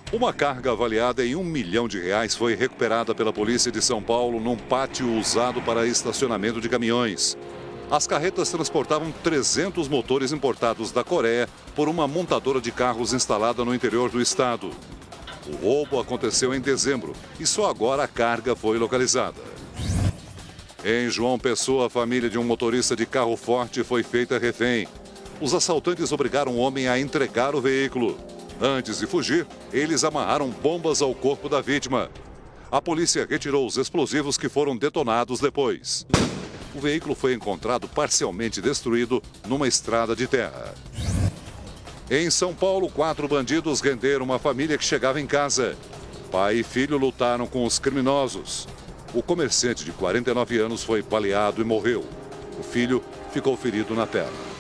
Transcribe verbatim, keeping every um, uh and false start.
Uma carga avaliada em um milhão de reais foi recuperada pela polícia de São Paulo num pátio usado para estacionamento de caminhões. As carretas transportavam trezentos motores importados da Coreia por uma montadora de carros instalada no interior do estado. O roubo aconteceu em dezembro e só agora a carga foi localizada. Em João Pessoa, a família de um motorista de carro forte foi feita refém. Os assaltantes obrigaram o homem a entregar o veículo. Antes de fugir, eles amarraram bombas ao corpo da vítima. A polícia retirou os explosivos que foram detonados depois. O veículo foi encontrado parcialmente destruído numa estrada de terra. Em São Paulo, quatro bandidos renderam uma família que chegava em casa. Pai e filho lutaram com os criminosos. O comerciante de quarenta e nove anos foi baleado e morreu. O filho ficou ferido na perna.